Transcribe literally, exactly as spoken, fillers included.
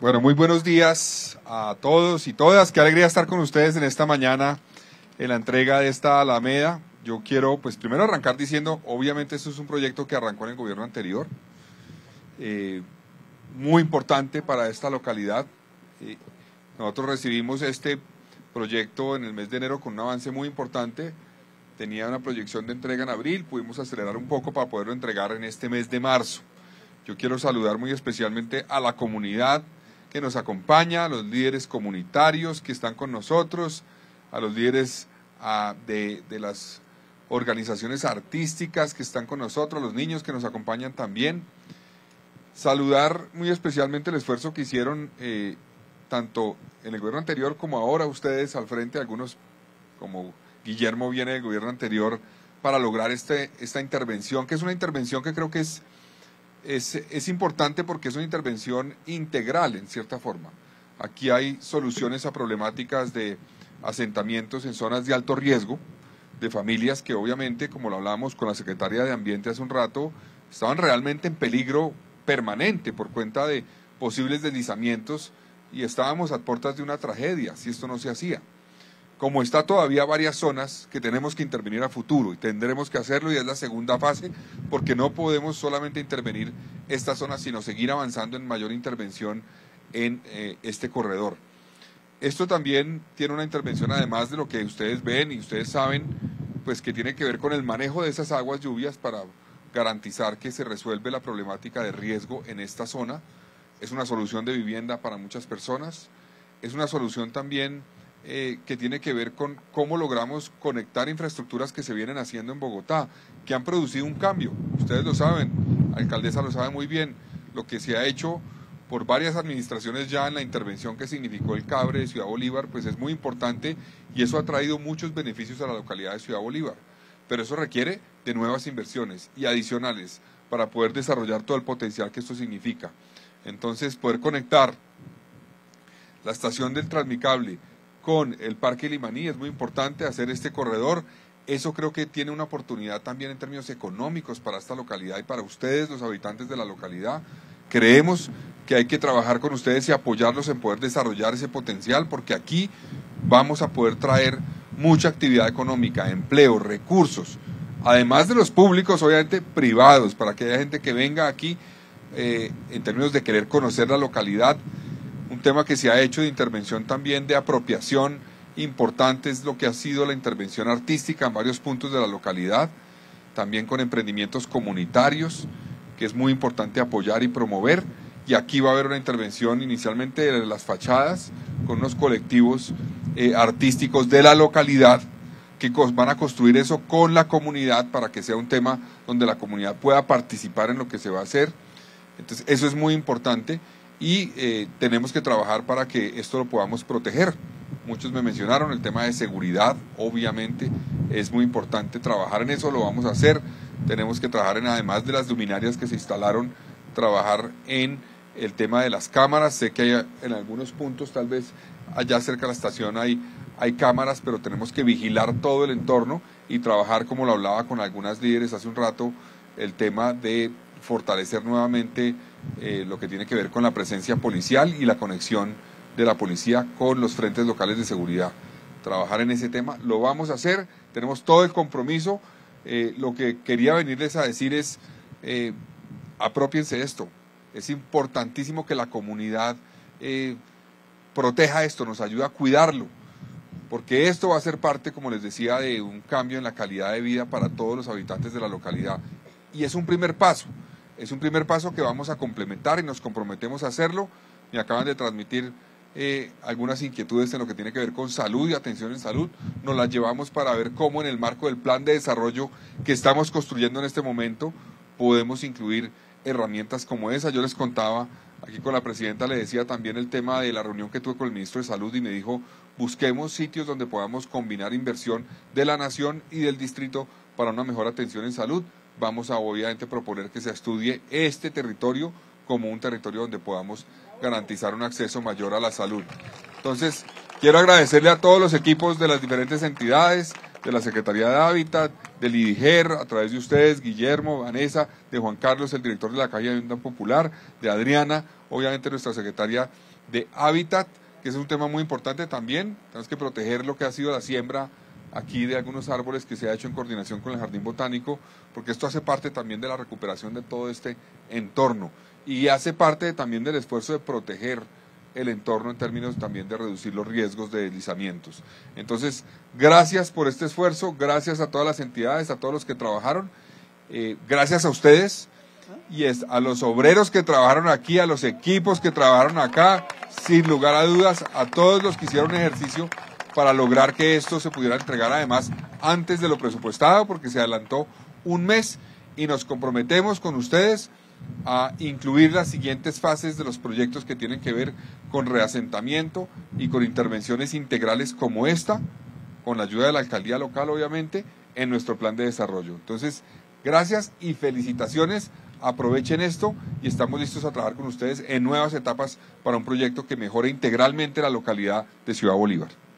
Bueno, muy buenos días a todos y todas. Qué alegría estar con ustedes en esta mañana en la entrega de esta Alameda. Yo quiero, pues, primero arrancar diciendo, obviamente, esto es un proyecto que arrancó en el gobierno anterior, eh, muy importante para esta localidad. Eh, nosotros recibimos este proyecto en el mes de enero con un avance muy importante. Tenía una proyección de entrega en abril, pudimos acelerar un poco para poderlo entregar en este mes de marzo. Yo quiero saludar muy especialmente a la comunidad que nos acompaña, a los líderes comunitarios que están con nosotros, a los líderes a, de, de las organizaciones artísticas que están con nosotros, a los niños que nos acompañan también. Saludar muy especialmente el esfuerzo que hicieron eh, tanto en el gobierno anterior como ahora ustedes al frente, algunos como Guillermo viene del gobierno anterior, para lograr este, esta intervención, que es una intervención que creo que es Es, es importante porque es una intervención integral en cierta forma. Aquí hay soluciones a problemáticas de asentamientos en zonas de alto riesgo, de familias que obviamente, como lo hablamos con la Secretaría de Ambiente hace un rato, estaban realmente en peligro permanente por cuenta de posibles deslizamientos y estábamos a puertas de una tragedia si esto no se hacía. Como está todavía varias zonas que tenemos que intervenir a futuro y tendremos que hacerlo y es la segunda fase porque no podemos solamente intervenir estas zonas sino seguir avanzando en mayor intervención en eh, este corredor. Esto también tiene una intervención además de lo que ustedes ven y ustedes saben, pues que tiene que ver con el manejo de esas aguas lluvias para garantizar que se resuelve la problemática de riesgo en esta zona. Es una solución de vivienda para muchas personas, es una solución también Eh, que tiene que ver con cómo logramos conectar infraestructuras que se vienen haciendo en Bogotá, que han producido un cambio. Ustedes lo saben, la alcaldesa lo sabe muy bien, lo que se ha hecho por varias administraciones ya en la intervención que significó el Cabre de Ciudad Bolívar, pues es muy importante y eso ha traído muchos beneficios a la localidad de Ciudad Bolívar. Pero eso requiere de nuevas inversiones y adicionales para poder desarrollar todo el potencial que esto significa. Entonces, poder conectar la estación del Transmicable con el Parque Limaní, es muy importante hacer este corredor. Eso creo que tiene una oportunidad también en términos económicos para esta localidad y para ustedes, los habitantes de la localidad. Creemos que hay que trabajar con ustedes y apoyarlos en poder desarrollar ese potencial, porque aquí vamos a poder traer mucha actividad económica, empleo, recursos, además de los públicos, obviamente privados, para que haya gente que venga aquí eh, en términos de querer conocer la localidad. Un tema que se ha hecho de intervención también de apropiación importante es lo que ha sido la intervención artística en varios puntos de la localidad, también con emprendimientos comunitarios, que es muy importante apoyar y promover, y aquí va a haber una intervención inicialmente de las fachadas, con unos colectivos eh, artísticos de la localidad, que van a construir eso con la comunidad para que sea un tema donde la comunidad pueda participar en lo que se va a hacer. Entonces eso es muy importante. Y eh, tenemos que trabajar para que esto lo podamos proteger. Muchos me mencionaron el tema de seguridad, obviamente es muy importante trabajar en eso, lo vamos a hacer. Tenemos que trabajar en, además de las luminarias que se instalaron, trabajar en el tema de las cámaras. Sé que hay en algunos puntos, tal vez allá cerca de la estación hay, hay cámaras, pero tenemos que vigilar todo el entorno y trabajar, como lo hablaba con algunas líderes hace un rato, el tema de fortalecer nuevamente eh, lo que tiene que ver con la presencia policial y la conexión de la policía con los frentes locales de seguridad. Trabajar en ese tema, lo vamos a hacer, tenemos todo el compromiso. Eh, lo que quería venirles a decir es, eh, apropiense de esto, es importantísimo que la comunidad eh, proteja esto, nos ayude a cuidarlo, porque esto va a ser parte, como les decía, de un cambio en la calidad de vida para todos los habitantes de la localidad, y es un primer paso. Es un primer paso que vamos a complementar y nos comprometemos a hacerlo. Me acaban de transmitir eh, algunas inquietudes en lo que tiene que ver con salud y atención en salud. Nos las llevamos para ver cómo en el marco del plan de desarrollo que estamos construyendo en este momento podemos incluir herramientas como esa. Yo les contaba, aquí con la presidenta le decía también el tema de la reunión que tuve con el ministro de Salud y me dijo, busquemos sitios donde podamos combinar inversión de la nación y del distrito para una mejor atención en salud. Vamos a obviamente proponer que se estudie este territorio como un territorio donde podamos garantizar un acceso mayor a la salud. Entonces, quiero agradecerle a todos los equipos de las diferentes entidades, de la Secretaría de Hábitat, del IDIGER, a través de ustedes, Guillermo, Vanessa, de Juan Carlos, el director de la Caja de Vivienda Popular, de Adriana, obviamente nuestra secretaria de Hábitat, que es un tema muy importante también. Tenemos que proteger lo que ha sido la siembra aquí de algunos árboles que se ha hecho en coordinación con el Jardín Botánico, porque esto hace parte también de la recuperación de todo este entorno y hace parte también del esfuerzo de proteger el entorno en términos también de reducir los riesgos de deslizamientos. Entonces, gracias por este esfuerzo, gracias a todas las entidades, a todos los que trabajaron, eh, gracias a ustedes y es a los obreros que trabajaron aquí, a los equipos que trabajaron acá, sin lugar a dudas, a todos los que hicieron ejercicio para lograr que esto se pudiera entregar además antes de lo presupuestado, porque se adelantó un mes y nos comprometemos con ustedes a incluir las siguientes fases de los proyectos que tienen que ver con reasentamiento y con intervenciones integrales como esta, con la ayuda de la alcaldía local obviamente, en nuestro plan de desarrollo. Entonces, gracias y felicitaciones, aprovechen esto y estamos listos a trabajar con ustedes en nuevas etapas para un proyecto que mejore integralmente la localidad de Ciudad Bolívar.